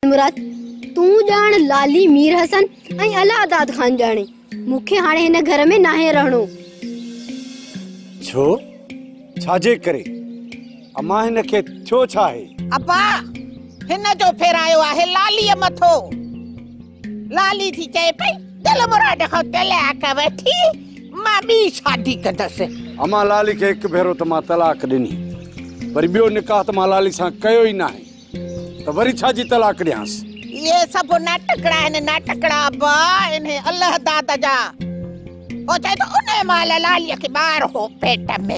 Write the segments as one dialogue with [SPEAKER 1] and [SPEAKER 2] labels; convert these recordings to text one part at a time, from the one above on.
[SPEAKER 1] मुराद तू जान लाली मीर हसन ऐं अलादाद खान जाने मुखे हाणे हिन घर में नाहे रहणो।
[SPEAKER 2] छो छाजे करे अम्मा हिन के छो छाहे?
[SPEAKER 3] अब्बा हिन जो फेरायो आहे लाली मथो। लाली थी चए पई दिल मुराद खां तलाक वठी मां बी शादी कंदसि।
[SPEAKER 2] अम्मा लाली के एक भेरो त मां तलाक ॾिनी पर ॿियो निकाह त मां लाली सां कयो ई नाहे त वरी छाजी तलाक ॾियांसि?
[SPEAKER 3] ये सब नाटकड़ा है नाटकड़ा अब्बा इन्हें अल्लाह दादा जा ओ चाहे तो उन्हें माल लालिया के बाहर हो पेट में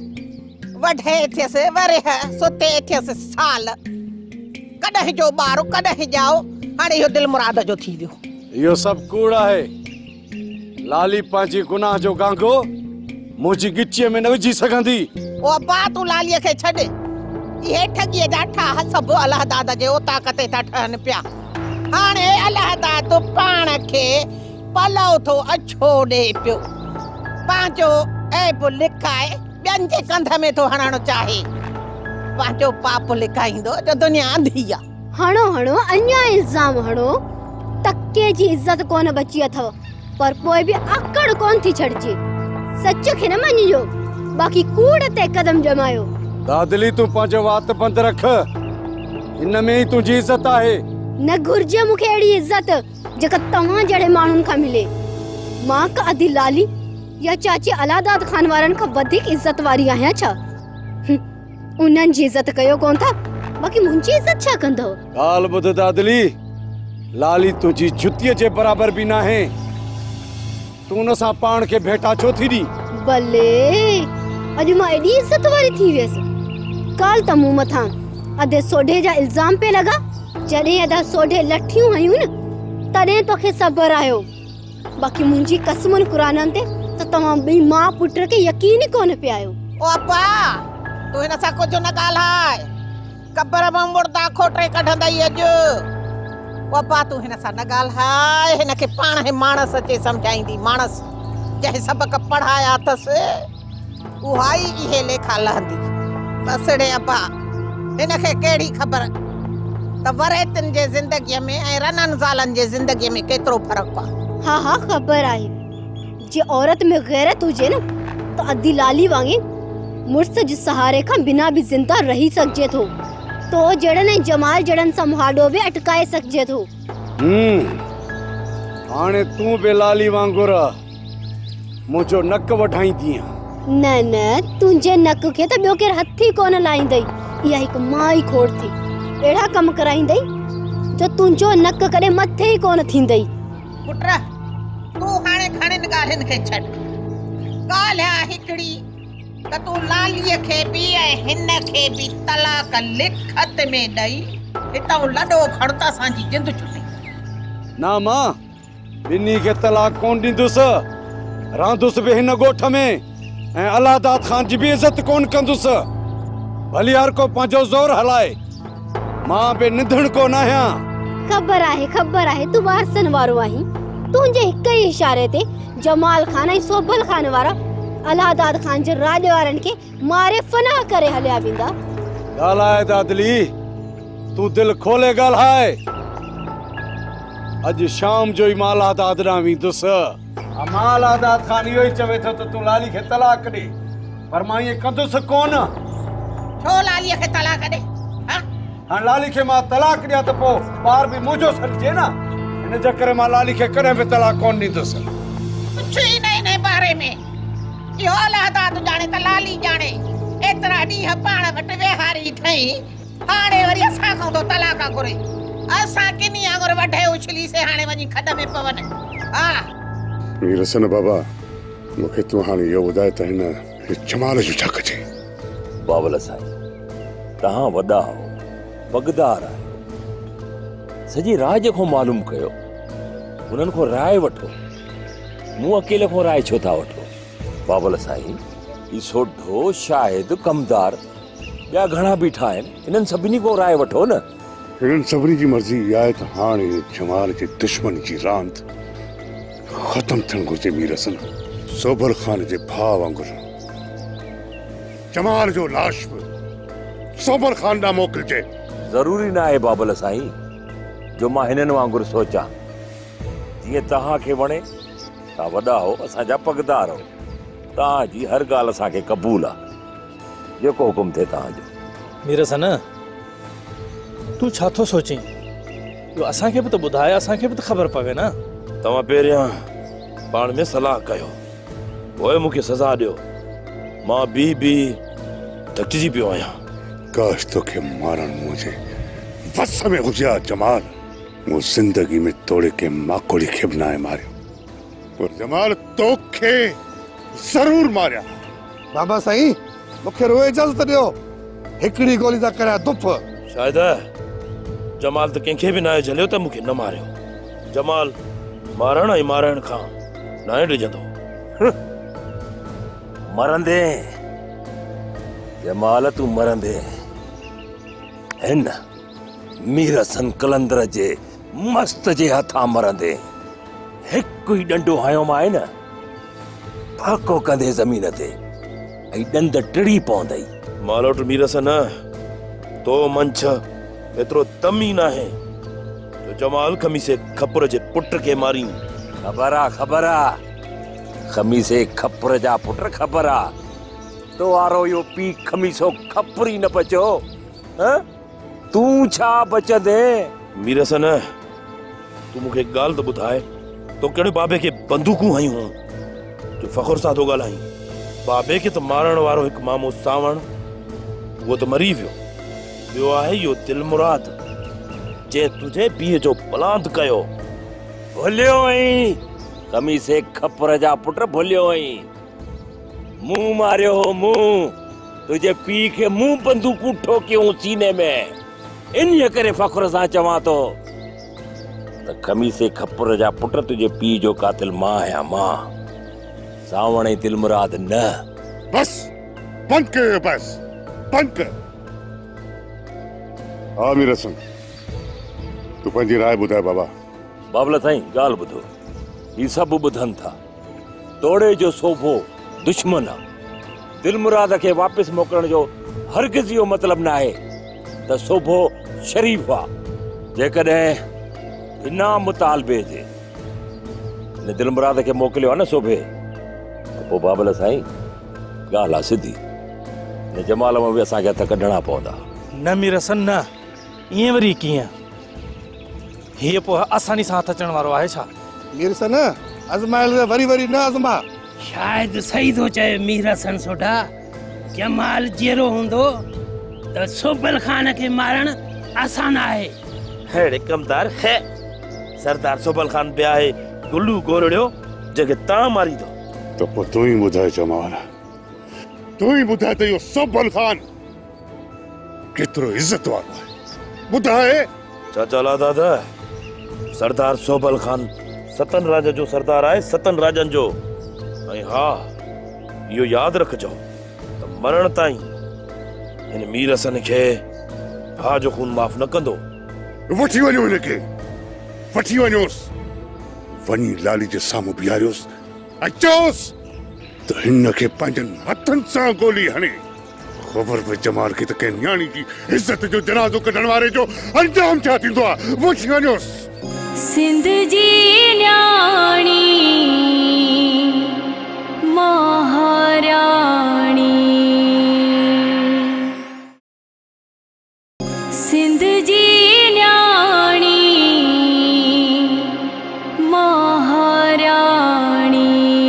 [SPEAKER 3] वढे थे से वरे है सोते थे से साल कदे जो बारो कदे जाओ हाने यो दिल मुराद जो थी वियो।
[SPEAKER 2] यो सब कूड़ा है। लाली पांची गुनाह जो गांगो मुझी गिच्चे में न विझी सघंदी।
[SPEAKER 3] ओ अब्बा तू लालिया के छड़े ये ठगी जाठा सब अल्लाह दादा जे ओ ताकत ता ठन पिया। हाने अल्लाह दादा पाण के पलौ तो अच्छो दे पियो पांचो ऐब लिखाए ॿियनि जे कंध में तो हणणो चाहे पांचो पाप लिखाईंदो जो दुनिया अंधिया।
[SPEAKER 1] हणो हणो अन्या इल्जाम हणो तक्के जी इज्जत कोन बची अथव पर पोइ भी आकड़ कोन थी छड़जे। सच खे न मञियो बाकी कूड़ ते कदम जमायो।
[SPEAKER 2] दादली तू पांचो वात बंद रख इन में ही तुझी इज्जत आहे।
[SPEAKER 1] न घुर्जे मुखे एड़ी इज्जत जेका तव्हां जड़े माण्हुनि खां मिले। मां का अदी लाली या चाची अलादाद खान वारन का वधिक इज्जत वारी आहियां छा? उन्हनि जी इज्जत कयो कोन था बाकी मुंहिंजी इज्जत छा कंदो?
[SPEAKER 2] ॻाल्हि ॿुध दादली लाली तुझी जुतीअ जे बराबर भी ना है। तू उन सां पाण के भेटा छो थी दी?
[SPEAKER 1] भले अॼु मां एडी इज्जत वारी थी वियसि। काल त मूं मथां अधे सोढे जा इल्जाम पे लगा जॾहिं अधा सोढे लठियूं हयूं न तॾहिं तोखे सबर आयो बाकी मुंहिंजी कसमुन कुराननि ते त तव्हां ॿई मां पुट के यकीन ई कोन पे आयो।
[SPEAKER 3] ओ अब्बा तू हिन सां कुझु न ॻाल्हाए कबर मां मुर्दा खोटे कढंदई अॼु। ओ अब्बा तू हिन सां न ॻाल्हाए हिन खे पाण हे माणस अचे सम्झाईंदी माणस जंहिं सबक पढ़ाया अथसि उहा ई इहे लेखा लहंदी। बसड़े अब्बा हिन खे कहिड़ी ख़बर त वरेतनि जे ज़िंदगीअ में ऐं रननि ज़ालनि जे ज़िंदगीअ में केतिरो फ़र्क़ु आहे।
[SPEAKER 1] हाँ हाँ ख़बर आहे। जे औरत में गैरत हुजे न तो अद्दी लाली वांगे मुर्स जे सहारे खां बिना भी जिंदा रही सकजे थो तो जड़न ऐं जमाल जड़न सां मुहाडो भी अटकाए सकजे थो।
[SPEAKER 2] हाणे तू बे लाली वांगुर मुझो नक वठाईंदी।
[SPEAKER 1] न न तुंहिंजे नक खे त ॿियो केर हथ ई कोन लाईंदई। इहा हिकु मां ई खोड़ थी अहिड़ा कम कराईंदई जो तुंहिंजो नक कॾहिं मथे ई कोन थींदई।
[SPEAKER 3] पुट तू हाणे खणनि ॻाल्हियुनि खे छॾ। ॻाल्हि आहे हिकिड़ी त तू लालीअ खे बि ऐं हिन खे बि तलाक लिखत में ॾेई हितां लॾो खण त असांजी जिंद छुटी।
[SPEAKER 2] ना मां ॿिन्ही खे तलाक कोन ॾींदुसि रहंदुसि बि हिन ॻोठ में ऐं अलादाद खान जी भी इज्जत कोन कंदुसि। भली हर को पंहिंजो ज़ोर हलाए मां बे निधण को न आहियां।
[SPEAKER 1] ख़बर आहे तू वारसन वारो आहीं। तुंहिंजे हिक ई इशारे ते जमाल खान ऐं सोभल खान वारा अलादाद खान जे राज वारनि खे मारे फनाह करे हलिया वेंदा।
[SPEAKER 2] ॻाल्हाए दादली तू दिल खोले ॻाल्हाए। अॼु शाम जो ई मां अलादाद ॾांहुं वेंदुसि। मां अलादाद खान इहो ई चवे थो त तू लाली खे तलाक ॾे पर मां ईअं कंदुसि कोन।
[SPEAKER 3] छो लालीअ खे तलाक ॾे?
[SPEAKER 2] हाणे लाली खे मां तलाक ॾियां त पोइ ॿार बि मुंहिंजो सॾिजे न। हिन जे करे मां लाली खे कॾहिं बि तलाक कोन ॾींदुसि।
[SPEAKER 3] कुझु ई न हिन बारे में इहो अलादाद ॼाणे त लाली ॼाणे। एतिरा ॾींहं पाण वटि वेहारी ठही हाणे वरी असां खां थो तलाक घुरे। असां किनी वांगुरु वढे उछली से हाणे वञी खॾ में पवनि। हा
[SPEAKER 4] मीर हसन बाबा मूंखे तूं हाणे इहो ॿुधाए त हिन जमाल जो छा कजे?
[SPEAKER 5] बाबल साईं तव्हां वॾा हो बगदार आहे सॼी राज को मालूम कयो उन्हनि को राय वठो। मूं अकेले को राय छो था वठो? बाबल साईं ई सोढो शाहिद कमदार ॿिया घणा बीठा आहिनि इन्हनि सभिनी को राय वठो न।
[SPEAKER 4] इन्हनि सभिनी जी मर्ज़ी इहा आहे त हाणे जमाल जे दुश्मन जी रांदि ख़त्म थियणु घुरिजे। मीर हसन सोभल खान जे भाउ वांगुरु जमाल जो लाश बि सोभल खान ॾांहुं मोकिलिजे।
[SPEAKER 5] ज़रूरी न आहे बाबल साईं जो मां हिननि वांगुरु सोचां जीअं तव्हांखे वणे। तव्हां वॾा हो, असांजा पगदार हो, तव्हांजी हर ॻाल्हि असांखे क़बूल आहे। जेको हुकुम थिए तव्हांजो।
[SPEAKER 6] मीर सन तूं छा थो सोचीं? इहो असांखे बि त ॿुधाए, असांखे बि त ख़बर पवे न।
[SPEAKER 7] तव्हां पहिरियां पाण में सलाह कयो, पोइ मूंखे सज़ा ॾियो। मां बि थकिजी पियो आहियां।
[SPEAKER 4] काश तोखे मारण मुझे बस में हुजे हा जमाल। वो जिंदगी में तोड़े के माकोड़ी खे बि नाहे मारियो, पर जमाल तोखे जरूर मारिया।
[SPEAKER 2] बाबा साईं मूंखे रोए इजाज़त ॾियो, हिकिड़ी गोली था करिया दुप।
[SPEAKER 7] शायदि जमाल त कंहिंखे बि नाहे झलियो त मूंखे न मारियो। जमाल मारण ऐं मारण खां नाहे ॾिजंदो।
[SPEAKER 5] मरंदे जमाल, तूं मरंदे हिन मीर हसन कलंदर जे मस्त जे हथां मरंदे। हिकु ई डंडो हयो मां न, फाको कंदे ज़मीन ते ऐं ॾंद टिड़ी पवंदई।
[SPEAKER 7] मालोट मीर हसन, तो मंछ एतिरो तमी नाहे जो जमाल खमीसे खपुर जे पुट खे मारी।
[SPEAKER 5] ख़बर आ खमीसे खपुर जा पुट ख़बर आ। तो वारो यो पी खमीसो खपुर ई न बचो। तूं छा बचंदे?
[SPEAKER 7] मीर हसन, तू मूंखे ॻाल्हि त ॿुधाए, तो कहिड़े बाबे खे बंदूकूं हयूं जो फ़खुर सां थो ॻाल्हाईं? बाबे खे त मारण वारो हिकु मामो सावण, उहो त मरी वियो। ॿियो आहे इहो दिलमुराद जे तुंहिंजे पीउ जो पलांद कयो।
[SPEAKER 5] भुलियो आई खमीसे खपुर जा पुट, भुलियो आई। मूं मारियो हो, मूं तुझे पी खे मूं बंदूकूं ठोकियूं सीने में। इन करे फ़खुर सां चवां थो त खमीसे खपुर जा पुट तुझे पी जो कातिल मां आहियां, मां। सावण ऐं दिलमुराद न।
[SPEAKER 4] बस बंद कर, बस बंद कर। आमिर हसन तू पंहिंजी राय ॿुधाए बाबा।
[SPEAKER 5] बाबला साईं ॻाल्हि ॿुधो, ही सभु ॿुधनि था। तोड़े जो सोभो दुश्मन आहे। दिलमुराद खे वापसि मोकिलण जो हरगिज़ इहो मतिलबु न आहे त सोभो शरीफ़ आहे। जेकॾहिं बिना मुतालबे जे हिन दिलमुराद खे मोकिलियो आहे न सोभे, त पोइ बाबल साईं ॻाल्हि आहे सिधी। हिन जमाल में बि असांखे हथ कढणा पवंदा।
[SPEAKER 6] न मीर सन न, ईअं वरी कीअं? हीअ पोइ आसानी सां हथ अचण वारो आहे छा?
[SPEAKER 2] मीर सन अज़माइल वरी वरी न अज़मा।
[SPEAKER 8] शायद सही तो चए मीर हसन सोढा। जमाल जेरो हूंदो त सोबल खान के मारण आसान आहे।
[SPEAKER 7] हेड़े कमदार है सरदार सोबल खान पे आहे गुल्लू गोरड़ियो जंहिंखे तव्हां मारींदो।
[SPEAKER 4] तो पोइ तूं ई ॿुधाए जमाल, तूं ई ॿुधाए त इहो सोबल खान केतिरो इज़त वारो आहे। ॿुधाए।
[SPEAKER 7] चाचा दादा, सरदार सोबल खान सतन राज जो सरदार आहे, सतन राजन जो। ऐं हा, इहो यादि रखजो त मरण ताईं हिन मीर हसन खे भाउ जो खून माफ़ न कंदो।
[SPEAKER 4] वठी वञो हिनखे, वठी वञोसि, वञी लाली जे साम्हूं बीहारियोसि ऐं चयोसि त हिन खे पंहिंजनि हथनि सां गोली हणे। ख़बर पए जमाल खे त कंहिं न्याणी जी इज़त जो जनाज़ो कढण वारे जो अंजाम छा थींदो आहे। वठी वञोसि।
[SPEAKER 9] सिंध जी न्याणी महाराणी, सिंध जी न्याणी महाराणी।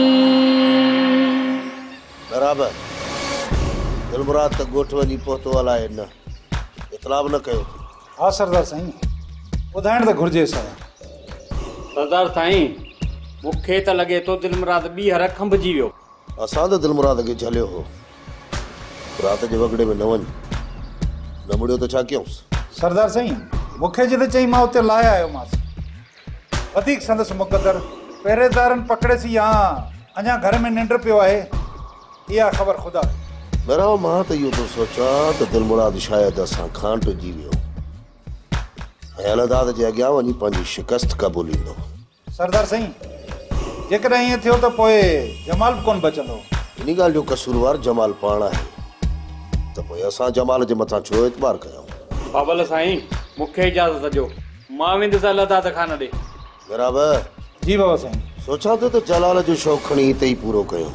[SPEAKER 10] बराबर दिलमुराद त ॻोठ वञी पहुतो अलाए न, इतलाब न कयो।
[SPEAKER 11] हा सरदार साईं, ॿुधाइण त घुरिजे साईं।
[SPEAKER 12] सरदार साईं, मूंखे त लॻे थो दिलमुराद ॿीहर खंभिजी वियो।
[SPEAKER 10] असां त दिलमुराद खे झलियो हो, रात जे वगड़े में न वञ, न मुड़ियो त छा कयूंसि?
[SPEAKER 11] सरदार साईं मूंखे जिते चई मां उते लाहे आयोमांसि। वधीक संदसि मुक़दर पहिरेदारनि पकड़ेसी या अञा घर में निंड पियो आहे, इहा ख़बर ख़ुदा।
[SPEAKER 10] बराबर मां त इहो थो सोचां त दिलमुराद शायदि असां खां टुजी वियो ऐं अलादाद जे अॻियां वञी पंहिंजी शिकस्त क़बूलींदो।
[SPEAKER 11] सरदार साईं जेकॾहिं ईअं थियो त पोइ जमाल बि कोन बचंदो।
[SPEAKER 10] इन ॻाल्हि जो कसूरवार जमाल पाण आहे, त पोइ असां जमाल जे मथां छो एतबार कयूं?
[SPEAKER 12] बाबल साईं मूंखे इजाज़त ॾियो, मां वेंदुसि अलाह दाद खान ॾे।
[SPEAKER 10] बराबर।
[SPEAKER 11] जी बाबा साईं।
[SPEAKER 10] सोचा तो जलाल जो शौक़ खणी हिते ई पूरो कयो।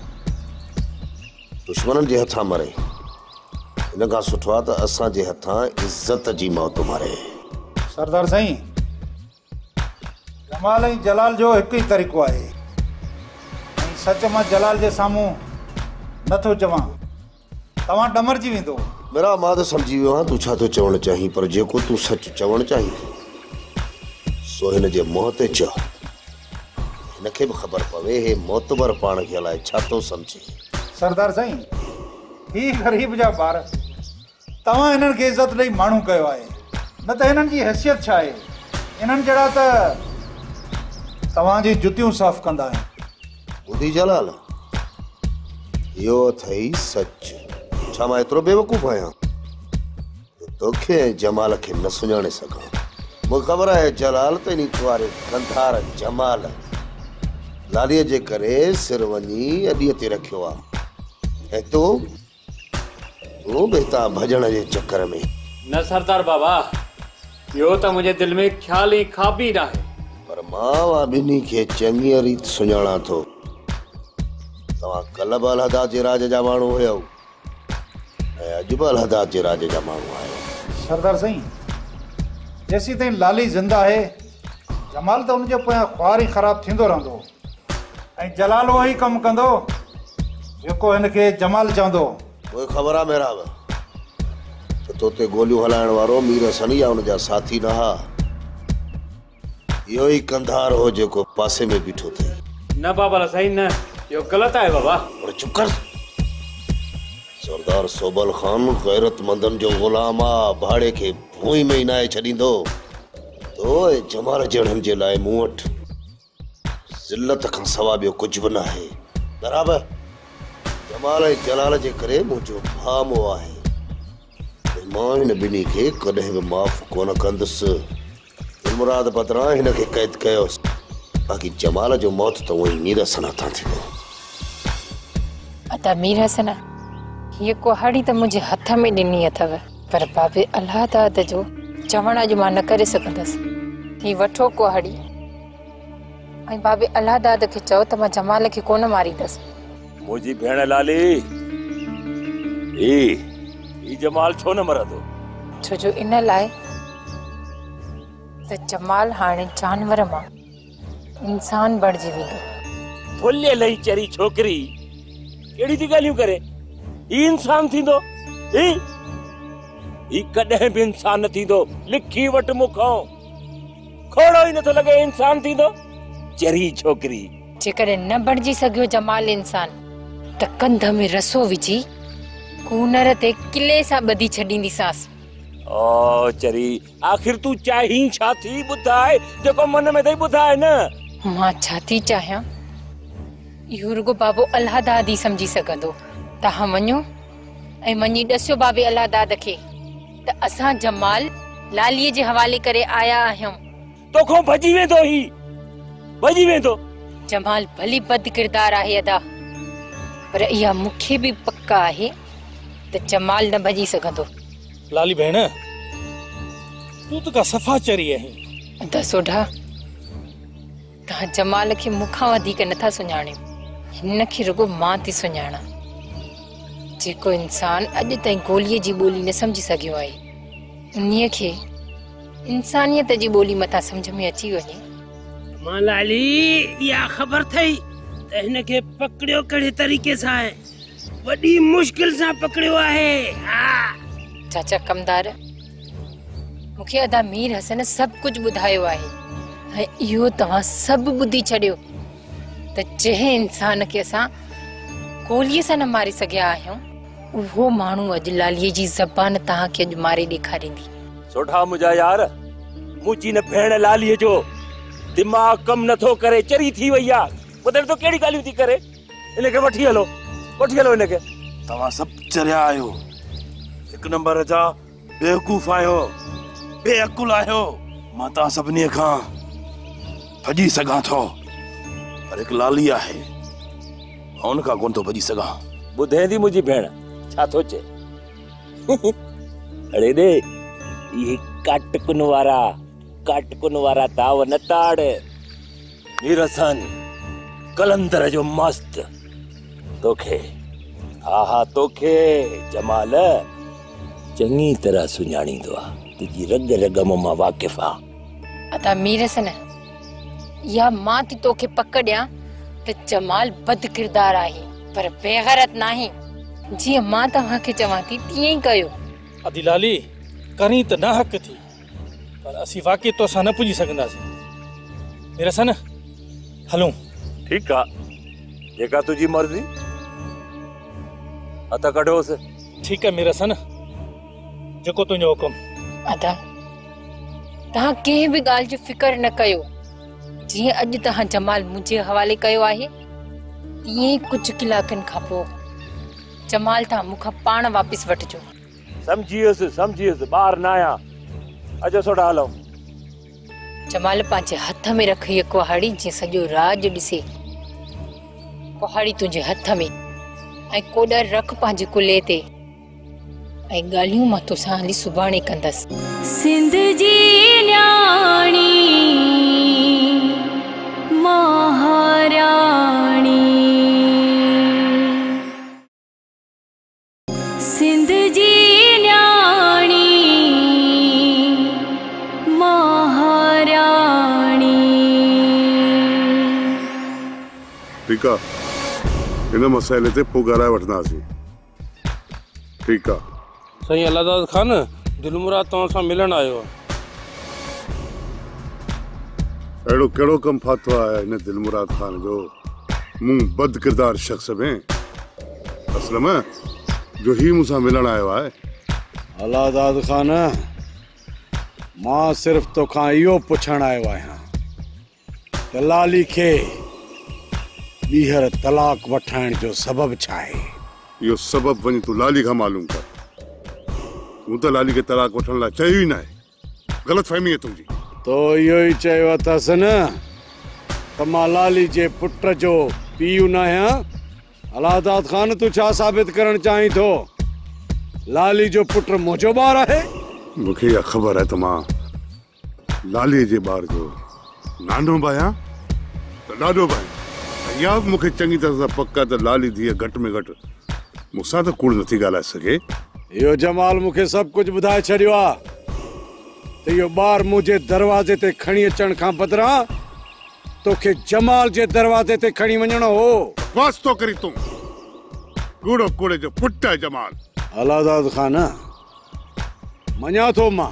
[SPEAKER 10] दुश्मननि जे हथां मरे इन खां सुठो आहे त असां जे हथां इज़त जी मौत मारे।
[SPEAKER 11] सरदार साईं, जमाल ऐं जलाल जो हिकु ई तरीक़ो आहे। ऐं सच मां जलाल जे साम्हूं नथो चवां, तव्हां डमरजी वेंदो।
[SPEAKER 10] मेरा मां त सम्झी वियो आहियां तूं छा थो चवणु चाहीं, पर जेको तूं सच चवणु चाहीं सो हिन जे मुंहं ते चओ। हिनखे बि ख़बर पवे हे मोतबर पाण खे अलाए छा थो सम्झे।
[SPEAKER 11] सरदार साईं, ही ग़रीब जा ॿार, तव्हां हिननि खे इज़त ॾेई माण्हू कयो आहे, न त हिननि जी हैसियत छा आहे? इन्हनि जहिड़ा त तव्हांजी जुतियूं साफ़ कंदा आहिनि।
[SPEAKER 10] ॿुधी जलाल, इहो अथई सच। छा मां एतिरो बेवकूफ़ आहियां तोखे ऐं जमाल खे न सुञाणे सघां? मूंखे ख़बर आहे जलाल त इन वारे कंधार जमाल लालीअ जे करे सिर वञी अॾीअ ते रखियो आहे ऐं तूं बि हितां भॼण जे चकर में।
[SPEAKER 12] न सरदार बाबा, इहो त मुंहिंजे दिलि में ख़्याल ई ख़ाबी न आहे।
[SPEAKER 10] पर मां ॿिन्ही खे चङी रीत सुञाणा थो। तव्हां कल्ह बि अलहदा जे राज जा माण्हू हुयव ऐं अॼु बि अलहदा जे राज जा माण्हू आहियो।
[SPEAKER 11] सरदार साईं, जेसीं ताईं लाली ज़िंदा आहे जमाल त हुनजे पोयां ख्वार ई ख़राबु थींदो रहंदो ऐं जलाल उहो ई कमु कंदो जेको हिनखे जमाल चवंदो।
[SPEAKER 10] मूंखे ख़बर आहे मेरा त तोते गोलियूं हलाइण वारो मीर हसन या हुनजा साथी न हा, इहो ई कंधार हो जेको पासे में बीठो थे।
[SPEAKER 12] न बाबा साईं, न, इहो ग़लति आहे बाबा।
[SPEAKER 10] पर चुप कर। सरदार सोबल ख़ान गैरतमंदनि जो ग़ुलाम आहे, भाड़े खे भूई में ई नाहे छॾींदो। तो जमाल जहिड़नि जे लाइ मूं वटि ज़िल्लत खां सवा ॿियो कुझु बि न आहे। बराबरि, जमाल ऐं जलाल जे करे मुंहिंजो भामो आहे। मां हिन ॿिन्ही खे कॾहिं बि माफ़ कोन कंदुसि। दिलमुराद बदिरां हिनखे क़ैद कयोसि, बाक़ी जमाल जो मौत त उहो ई मीर हसन हथां थींदो।
[SPEAKER 13] अदा मीर हसन, हीअ कुहाड़ी त मुंहिंजे हथ में ॾिनी अथव, पर बाबे अल्लाह दाद जो चवण अॼु मां न करे सघंदसि। ही वठो कुहाड़ी ऐं बाबे अल्लाह दाद खे चओ त मां जमाल खे कोन मारींदसि।
[SPEAKER 5] मुंहिंजी भेण लाली, ई जमाल छो न मरंदो?
[SPEAKER 13] छो जो इन लाइ त जमाल हाणे जानवर मां इंसान बणिजी वेंदो।
[SPEAKER 5] फुल्ले लही चरी छोकिरी कहिड़ी थी ॻाल्हियूं करे? ही इंसान थींदो? ही कॾहिं बि इंसान न थींदो। लिखी वटि मूंखां, खोड़ो ई नथो लॻे इंसान थींदो। चरी छोकिरी
[SPEAKER 13] जेकॾहिं न बणिजी सघियो जमाल इंसान त कंध में रसो विझी कूनर ते किले सां ॿधी छॾींदीसांसि।
[SPEAKER 5] ओ चरी, आखिर तूं चाहीं छा थी? ॿुधाए, जेको मन में अथई ॿुधाए न।
[SPEAKER 13] मां छा थी चाहियां इहो रुगो बाबो अल्लाह दाद ई सम्झी सघंदो। तव्हां वञो ऐं वञी ॾसियो बाबे अल्लाह दाद खे त असां जमाल लालीअ जे हवाले करे आया आहियूं।
[SPEAKER 5] तोखां भॼी वेंदो, ही भॼी वेंदो।
[SPEAKER 13] जमाल भली बद किरदार आहे अदा, पर इहा मूंखे बि पक्का आहे त जमाल न भॼी सघंदो।
[SPEAKER 6] लाली भेण, तूं त का सफ़ा चरी आहीं।
[SPEAKER 13] अदा सोढा, तव्हां जमाल खे मूंखां वधीक नथा सुञाणियो। हिन खे रुगो मां थी सुञाणा, जेको इंसान अॼु ताईं गोलीअ जी ॿोली न सम्झी सघियो आहे, उन्हीअ खे इंसानियत जी ॿोली मथां सम्झ में अची वञे।
[SPEAKER 8] मां लाली, इहा ख़बर अथई त हिनखे पकड़ियो कहिड़े तरीक़े सां आहे? वॾी मुश्किल सां पकड़ियो आहे।
[SPEAKER 13] चाचा कमदार, मूंखे अदा मीर हसन सभु कुझु ॿुधायो आहे ऐं इहो तव्हां सभु ॿुधी छॾियो त जंहिं इंसान खे असां गोलीअ सां न मारे सघिया आहियूं, उहो माण्हू अॼु लालीअ जी ज़बान तव्हांखे अॼु मारे ॾेखारींदी।
[SPEAKER 5] सोढा मुंहिंजा यार, मुंहिंजी न भेण लालीअ जो दिमाग़ कम नथो करे, चरी थी वई आहे। ॿुधण तो कहिड़ी ॻाल्हियूं थी करे। इनखे वठी हलो इनखे।
[SPEAKER 7] तव्हां सभु चरिया आहियो, हिकु नंबर जा बेवकूफ़ आहियो, बेअकुल आहियो। मां तव्हां सभिनी खां भॼी सघां थो, पर हिकु लाली आहे, हुन खां कोन थो भॼी सघां।
[SPEAKER 5] ॿुधे थी मुंहिंजी भेण छा थो चए? अड़े दे, इहे काटकुन वारा काटकुन वारा दाव न ताड़। मीर हसन कलंदर जो मस्त तोखे, हा तोखे जमाल चंगी तरह सुञाणींदो आहे। तुझी रग रग मां वाकिफ़ आहे।
[SPEAKER 13] अदा मीर हसन, या मां थी तोखे पक ॾियां त जमाल बद किरदार आहे पर बेगैरत नाही। जीअं मां तव्हांखे चवां थी तीअं ई कयो।
[SPEAKER 6] अदी लाली करी त ना हक थी, पर असी वाकई तो सां न पुजी सघंदासीं। मीर हसन हलूं।
[SPEAKER 5] ठीक आ, जेका तुझी मर्जी। हथ कढोस।
[SPEAKER 6] ठीक है मीर हसन, जेको तुंहिंजो हुकुम।
[SPEAKER 13] अदा तव्हां कंहिं बि ॻाल्हि जी फिकर न कयो। जीअं अॼु तव्हां जमाल मुंहिंजे हवाले कयो आहे, तीअं ई कुझु कलाकनि खां पोइ जमाल तव्हां मूंखां पाण वापसि वठिजो।
[SPEAKER 5] समझियसि ॿार न आया। अचो सोडा हलो।
[SPEAKER 13] जमाल पंहिंजे हथ में रख हीअ कुहाड़ी, जीअं सॼो राज ॾिसे। कुहाड़ी तुंहिंजे हथ में ऐं कोडर रख पंहिंजे कुल्हे ते, ऐं ॻाल्हियूं मां तोसां हली सुभाणे कंदसि।
[SPEAKER 9] सिंध जी न्याणी महाराणी, सिंध जी न्याणी महाराणी।
[SPEAKER 4] ठीक आ, इन मसइले ते पोइ ॻाल्हाए वठंदासीं। ठीक आ
[SPEAKER 7] साईं अलादाद खान, दिलमुराद तव्हां सां मिलण आयो आहे।
[SPEAKER 4] अहिड़ो कहिड़ो कमु फाथो आहे हिन दिलमुराद खान जो मूं बद किरदार शख्स में? असल में जो ही मूंसां मिलण आयो आहे।
[SPEAKER 2] अलादाद खान, मां सिर्फ़ तोखां इहो पुछण आयो आहियां त लाली खे ॿीहर तलाक वठाइण जो सबब छा आहे?
[SPEAKER 4] इहो सबब वञी तूं लाली खां मालूम कर। तूं त लाली खे तलाक वठण लाइ चयो ई न आहे। ग़लतफ़हमी आहे तुंहिंजी।
[SPEAKER 2] तो इहो ई चयो अथसि न त मां लाली जे पुट जो पीउ न आहियां। अलादाद खान, तूं छा साबित करण चाहीं थो? लाली जो पुट मुंहिंजो ॿार आहे?
[SPEAKER 4] मूंखे इहा ख़बर आहे त मां लाली जे ॿार जो नानो बि आहियां त ॾाढो बि आहियां। या मूंखे चङी तरह सां पक आहे त लाली धीअ घटि में घटि मूंसां त कूड़ नथी ॻाल्हाए सघे।
[SPEAKER 2] इहो जमाल मूंखे सभु कुझु ॿुधाए छॾियो आहे त इहो ॿार मुंहिंजे दरवाज़े ते खणी अचण खां बदिरां तोखे जमाल जे दरवाज़े ते खणी वञणो हो।
[SPEAKER 4] वास्तो करी तूं कूड़ो कूड़े जो पुट आहे जमाल।
[SPEAKER 2] अलादाद खान, मञा थो मां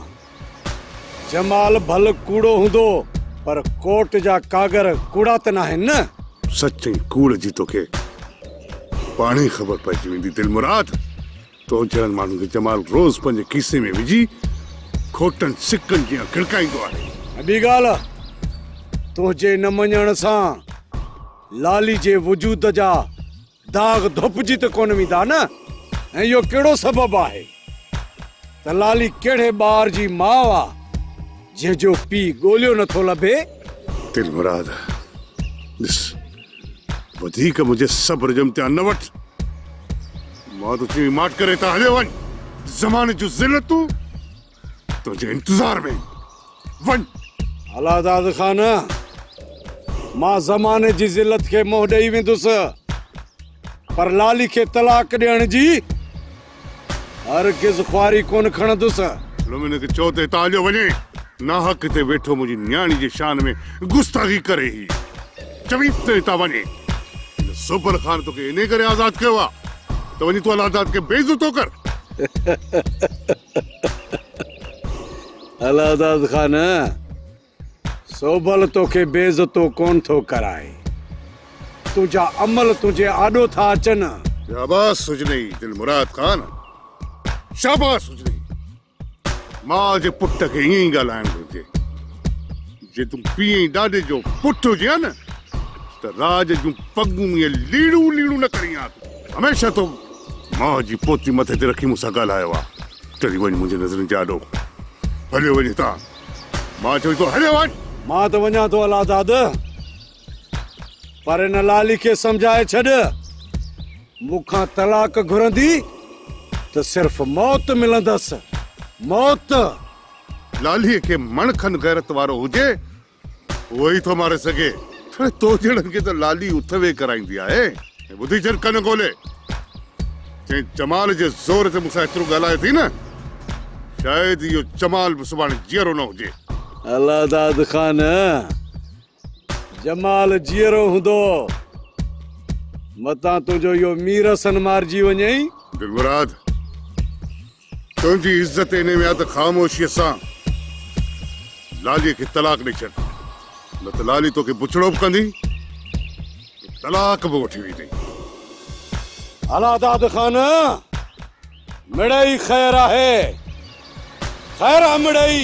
[SPEAKER 2] जमाल भल कूड़ो हूंदो, पर कोर्ट जा कागर कूड़ा त न आहिनि न।
[SPEAKER 4] सच्ची कूड़ जी तोखे पाणे ई ख़बर पइजी वेंदी दिलमुराद। तो जहिड़नि माण्हुनि खे जमाल रोज़ पंहिंजे खीसे में विझी खोटनि सिकनि जीअं खिड़काईंदो आहे।
[SPEAKER 2] ॿी ॻाल्हि, तुंहिंजे न मञण सां लाली जे वजूद जा दाग धुपजी त कोन वेंदा न। ऐं इहो कहिड़ो सबबु आहे त लाली कहिड़े ॿार जी माउ आहे जंहिंजो पीउ ॻोल्हियो नथो लभे?
[SPEAKER 4] दिलमुराद, ॾिस, वधीक मुंहिंजे सब्र जो इम्तिहान न वठ। मां तुंहिंजी माठ करे त हलियो वञ। ज़माने जूं ज़िलतूं तुंहिंजे इंतज़ार में वञ।
[SPEAKER 2] अलादाद खान, मां ज़माने जी ज़िलत खे मोह ॾेई वेंदुसि, पर लाली खे तलाक ॾियण जी हरगिज़ ख्वारी कोन खणंदुसि।
[SPEAKER 4] लुमिन खे चओ त हितां हलियो वञे। ना हक़ ते वेठो मुंहिंजी न्याणी जे शान में गुस्ताखी करे ही चवीस त हितां वञे। सुबल खान तोखे इन करे आज़ाद कयो आहे त वञी तूं अलादाद खे बेइज़्ज़तो कर।
[SPEAKER 2] अलादाद खान, सोबल तोखे बेइज़्ज़तो कोन थो कराए, तुंहिंजा अमल तुंहिंजे आॾो था अचनि।
[SPEAKER 4] शाबाश हुजनी दिलमुराद खान, शाबाश हुजनी। मां जे पुट खे ईअं ई ॻाल्हाइणु घुरिजे। जे तूं पीउ ॾाॾे जो पुटु हुजे हा न त राज जूं पगूं ईअं लीड़ू लीड़ू न करी आ। हमेशह तो मां जी पोती मथे ते रखी मूंसां ॻाल्हायो आहे। चली वञ मुंहिंजे नज़रनि जे आॾो। हलियो वञ हितां। मां चयो तो हलियो वञ।
[SPEAKER 2] मां त वञा थो अलादाद, पर हिन लाली खे सम्झाए छॾ, मूंखां तलाक घुरंदी त सिर्फ़ मौत मिलंदसि। मौत।
[SPEAKER 4] लाली के मण खन गैरत वारो हुजे वही तो मारे सके। तो जड़न के तो लाली उथवे कराईंदी आहे। बुधी जन कन गोले जे जमाल जे जोर ते मुसा एतरो गलाए थी ना, शायद यो जमाल सुभाणे जीरो न हुजे।
[SPEAKER 2] अलादाद खान जमाल जीरो हुंदो मता तुझो यो मीर हसन मारजी वञई।
[SPEAKER 4] दिलमुराद तुझी इज्जत इने में आ त खामोशी सां लाली के तलाक नहीं छड़, न त लाली तो के बुछड़ो कंदी तलाक भी उठी वेंदी।
[SPEAKER 2] अलादाद खान मिड़ई खैर आहे, खैर मिड़ई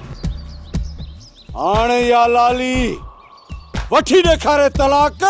[SPEAKER 2] हाणे या लाली वठी ॾेखारे तलाक।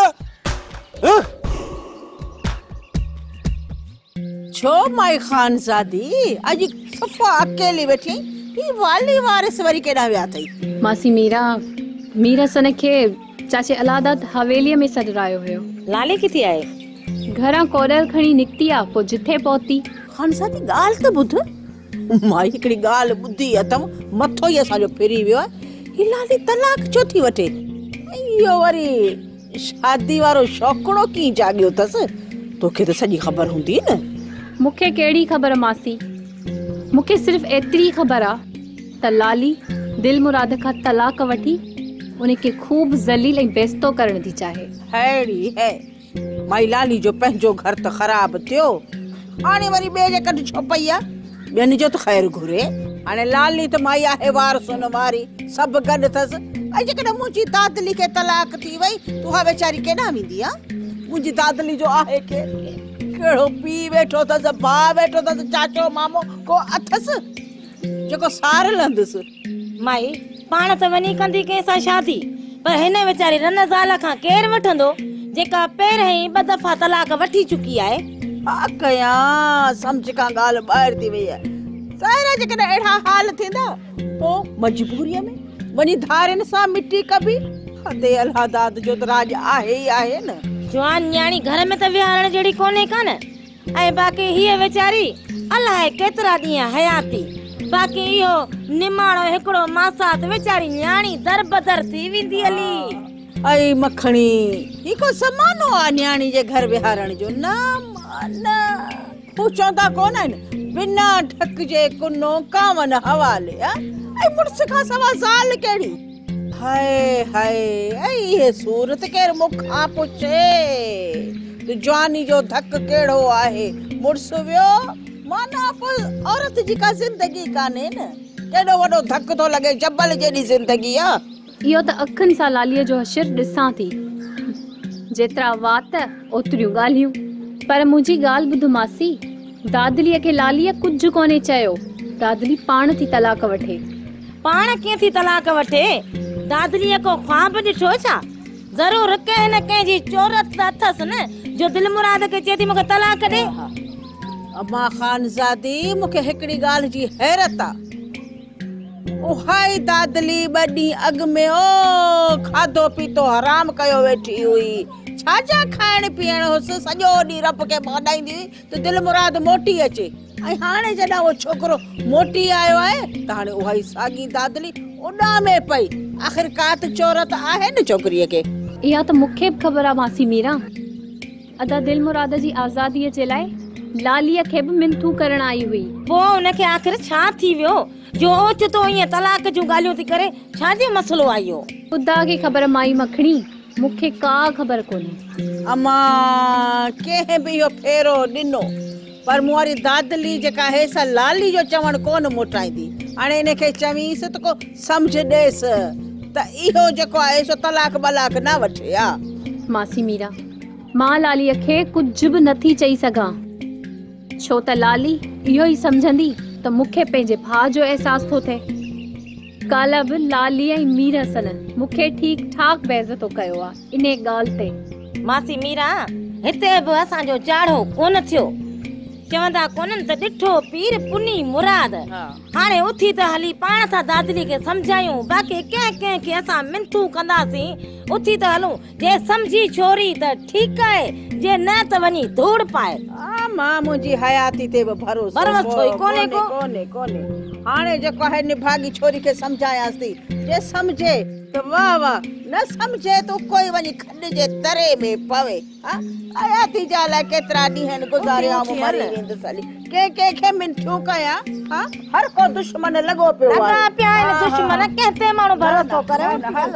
[SPEAKER 3] छो माई खानज़ादी अज सफ़ा अकेली वेठी ही वाली वारिस वरी केडा विया थई।
[SPEAKER 14] मासी मीरा मीर हसन के चाचे अलादाद हवेलीअ में सॾरायो हुयो।
[SPEAKER 15] लाली किथे आहे?
[SPEAKER 14] घरां कोडल खणी निकती आ, पो जिथे पहुती।
[SPEAKER 3] खानज़ादी गाल त बुध माई हिकड़ी गाल बुधी अतम मथो ही असांजो फिरी वियो आहे। ही लाली तलाक छो थी वठे? यो वरी शादी वारो शौकड़ो की जागियो थस? तोखे त सॼी ख़बर हुंदी न।
[SPEAKER 14] मुखे केड़ी खबर मासी, मुखे सिर्फ एतरी खबर आ त लाली दिल मुराद का तलाक वठी उनके खूब जलील ऐं बेस्तो करण थी चाहे।
[SPEAKER 3] हैड़ी है माई लाली जो पंहिंजो घर त ख़राब थियो, हाणे वरी ॿिए जे कॾ छो पई आ? ॿियनि जो त ख़ैर घुरे। हाणे लाली त माई आहे वारसुन वारी, सभु गॾु अथसि। ऐं जेकॾहिं मुंहिंजी दादली खे तलाक थी वई त उहा वेचारी केॾां वेंदी आ? मुंहिंजी दादली जो आहे कहिड़ो पीउ वेठो अथसि, भाउ वेठो अथसि, चाचो मामो को अथसि जेको सारलंदुसि।
[SPEAKER 15] माई पाण त वञी कंदी कंहिंसां शादी, पर हिन वेचारी रन ज़ाल खां केरु वठंदो जेका पहिरियों ई 2 दफ़ा तलाक वठी चुकी आहे।
[SPEAKER 3] कया समझ का गाल ॿाहिरि थी वई आहे। साहिरा जेकॾहिं अहिड़ा हाल थींदा पोइ मजबूरीअ में वञी धारियुनि सां मिटी कबी। हदे अलादाद जो त राज आहे ई आहे न।
[SPEAKER 15] जवान न्याणी घर में त विहारण जहिड़ी कोन्हे कान, ऐं बाक़ी हीअ वेचारी अलाए केतिरा ॾींहं हयाती, बाक़ी इहो निमाणो हिकिड़ो मासात वेचारी न्याणी दर बदर थी वेंदी हली। ऐं
[SPEAKER 3] मखणी ही को समानो आ न्याणी जे घर विहारण जो? न न पूछंदा कोन आहिनि बिना ढक जे कुनो कावन हवाले। ऐं मुड़स खां सवा ज़ाल कहिड़ी? हाय हाय ऐं सूरत केर मुखां पुछे त जवानी जो धक केड़ो आहे? मुड़स वियो माना औरत जी का जिंदगी कान्हे न। केॾो वॾो धक थो लॻे, जबल जेॾी जिंदगी आ।
[SPEAKER 14] इहो त अखियुनि सां लालीअ जो हशर ॾिसां थी। जेतिरा वात ओतिरियूं ॻाल्हियूं। पर मुंहिंजी ॻाल्हि ॿुध मासी, दादलीअ खे लालीअ कुझु कोन्हे चयो। दादली पाण थी तलाक वठे।
[SPEAKER 15] पाण कीअं थी तलाक वठे? दादलीअ को ख्वाब ॾिठो छा? ज़रूर कंहिं न कंहिं जी चोरत अथसि न जो दिल मुराद खे चए थी मूंखे तलाक ॾे।
[SPEAKER 3] अम्मा खानज़ादी मूंखे हिकिड़ी ॻाल्हि जी हैरत आ। उहाई दादली 2 ॾींहं अॻु में ओ खाधो पीतो हराम कयो वेठी हुई। छा खाइण पीअण हुस, सॼो ॾींहुं रब खे भॻाईंदी हुई त दिल मुराद मोटी अचे। ऐं हाणे जॾहिं उहो छोकिरो मोटी आयो आहे त हाणे उहाई साॻी दादली उॾामे पई। आख़िर का त चोरत आहे न छोकिरीअ खे।
[SPEAKER 14] इहा त मूंखे बि ख़बर आहे मासी मीरा। अदा दिल मुराद जी आज़ादीअ जे लाइ लालीअ खे बि मिंथू करण आई हुई।
[SPEAKER 15] पोइ उनखे आख़िर छा थी वियो जो ओचितो ईअं तलाक जूं ॻाल्हियूं थी करे? छा जो मसलो आयो?
[SPEAKER 14] ख़ुदा खे ख़बर माई मखणी, मूंखे का ख़बर कोन्हे।
[SPEAKER 3] अम्मा कंहिं बि इहो फेरो ॾिनो, पर मूं वारी दादली जेका आहे सा लाली जो चवण कोन मोटाईंदी। हाणे इनखे चवीसि त को सम्झ ॾेसि त इहो जेको आहे सो तलाक बलाक न वठे आ।
[SPEAKER 14] मासी मीरा, मां लालीअ खे कुझु बि नथी चई सघां, छो त लाली इहो ई सम्झंदी त मूंखे पंहिंजे भाउ जो अहसास थो थिए। काल्ह बि लाली ऐं मीर हसन मूंखे ठीक ठाक बेइज़तो कयो आहे इन ॻाल्हि ते।
[SPEAKER 15] मासी मीरा, हिते बि असांजो चाढ़ो कोन थियो। चवंदा कोन्हनि त ॾिठो पीर पुनी मुराद। हाणे उथी त हली पाण सां दादली खे सम्झायूं, बाक़ी कंहिं कंहिं खे असां मिंथू कंदासीं। उथी त हलूं, जे सम्झी छोरी त ठीकु आहे, जे न त वञी धूड़ पाए
[SPEAKER 3] मां मुंहिंजी हयाती ते बि भरोसो
[SPEAKER 15] कोने को
[SPEAKER 3] कोने हाणे जेको आहे निभागी छोरी खे सम्झायांसि थी जे सम्झे त वाह वाह न सम्झे त कोई वञी खॾ जे तरे में पवे हयाती जा लाइ केतिरा ॾींहं गुज़ारिया मरी वेंदसि हली के मिंठियूं कया हर को दुश्मन लॻो पियो
[SPEAKER 15] लॻा पिया आहिनि दुश्मन कंहिं माण्हू भरोसो करे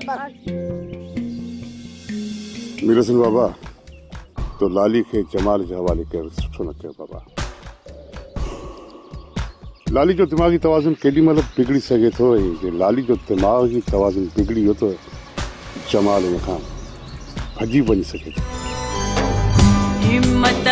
[SPEAKER 4] मीरा सिंह बाबा तो लाली के जमाल के हवाले कर सुठो न कयो बाबा। लाली जो दिमागी तवाज़ुन केॾी महिल बिगड़ी सघे थो जे लाली जो दिमागी तवाज़ुन बिगड़ी वियो त जमाल हिन खां भॼी वञी सघे थो।